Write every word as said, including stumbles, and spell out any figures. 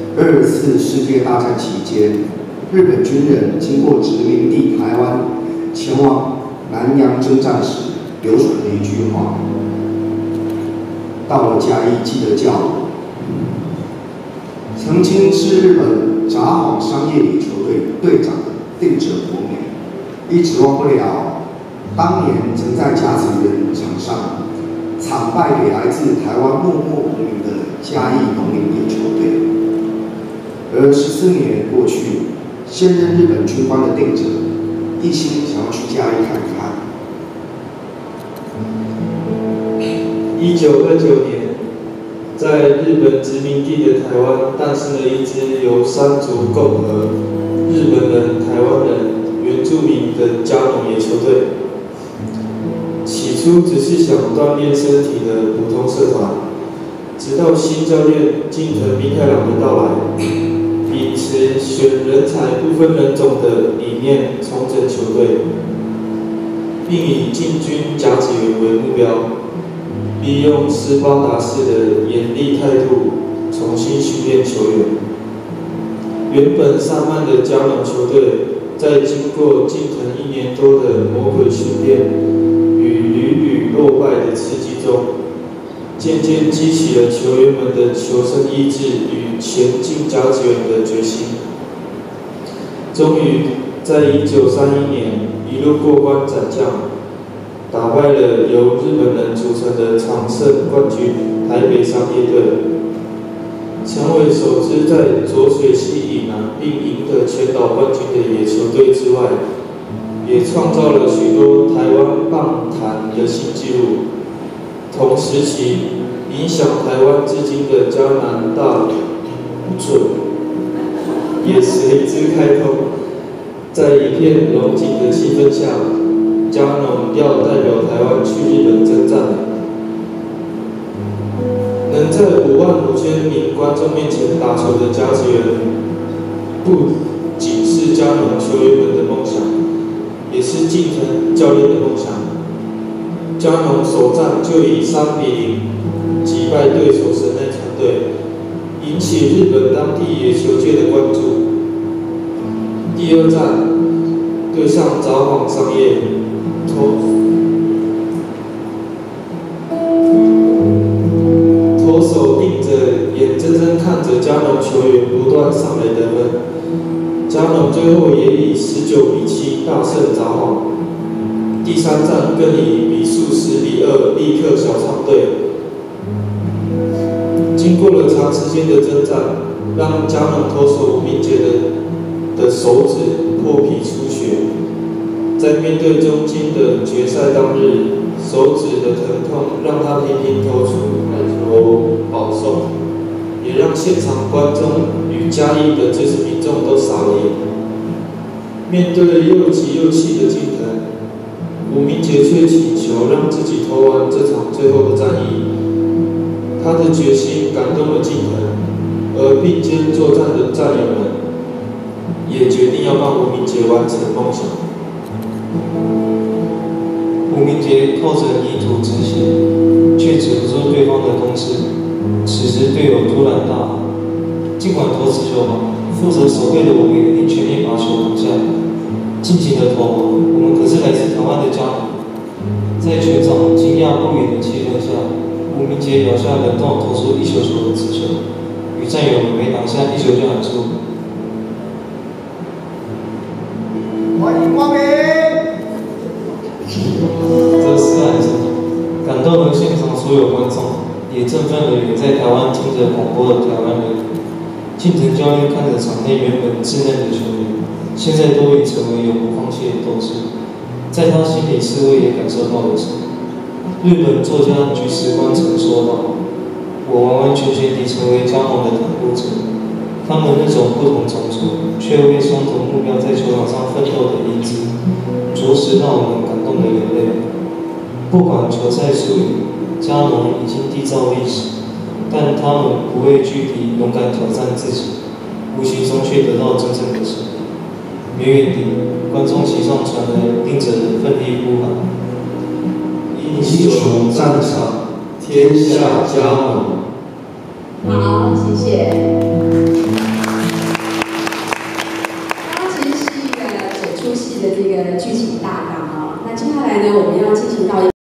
二次世界大战期间，日本军人经过殖民地台湾，前往南洋征战时，流传的一句话：到了嘉义记得叫我。曾经是日本札幌商业野球队队长的定者国美，一直忘不了当年曾在甲子园场上惨败给来自台湾默默无名的嘉义农林野球队。而十四年过去，现任日本军官的定者一心想要去嘉义看看。 一九二九年，在日本殖民地的台湾诞生了一支由山族共和、日本人、台湾人、原住民的嘉农野球队。起初只是想锻炼身体的普通社团，直到新教练近藤弥太郎的到来，秉持选人才不分人种的理念重整球队，并以进军甲子园为目标，利用斯巴达式的严厉态度重新训练球员。原本散漫的嘉农球队，在经过近藤一年多的魔鬼训练与屡屡落败的刺激中，渐渐激起了球员们的求生意志与前进甲子园的决心。终于，在一九三一年一路过关斩将，打败了由日本人组成的常胜冠军台北商业队，成为首支在浊水溪以南并赢得全岛冠军的野球队之外，也创造了许多台湾棒坛的新纪录。同时期影响台湾至今的嘉南大准也随之开通。在一片隆景的气氛下，嘉农要代表台湾去日本征战。能在五万五千名观众面前打球的甲子园，不仅是嘉农球员们的梦想，也是近藤教练的梦想。嘉农首战就以三比零击败对手神奈川队，引起日本当地野球界的关注。第二战对上札幌商业，投投手盯着眼睁睁看着嘉农球员不断上来得分，嘉农最后也以十九比七大胜札幌。第三战更以比数十比二力克小仓队。经过了长时间的征战，让嘉农投手吴明杰的的手指破皮出血。在面对中京的决赛当日，手指的疼痛让他频频投出快球保送，也让现场观众与嘉义的支持民众都傻了眼。面对又急又气的近藤，吴明杰却请求让自己投完这场最后的战役。他的决心感动了近藤，而并肩作战的战友们也决定要帮吴明杰完成梦想。 吴明杰靠着泥土止血，却止不住对方的攻势。此时队友突然大喊：“尽管投直球吧，负责守备的我们一定全力把球拿下来。尽情的投吧，我们可是来自台湾的嘉农。”在全场惊讶不已的气氛下，吴明杰咬下冷痛投出一球球的直球，与战友们每挡下一球就喊出：“ 欢迎光临！” 这四喊声感动了现场所有观众，也振奋了远在台湾听着广播的台湾人。近藤教练看着场内原本稚嫩的球员，现在都已成为永不放弃的斗士。在他心里似乎也感受到了什么。日本作家菊池观曾说道：“我完完全全地成为嘉农的袒护者。他们那种不同种族却为相同目标在球场上奋斗的意志，着实让我们感动的流泪。不管球赛输赢，嘉农已经缔造历史，但他们不畏惧地勇敢挑战自己，无形中却得到真正的胜利。”远远地，观众席上传来定者的奋力呼喊：“ 英雄战场，天下嘉农。” 好，谢谢。 戏的这个剧情大纲啊。那接下来呢，我们要进行到。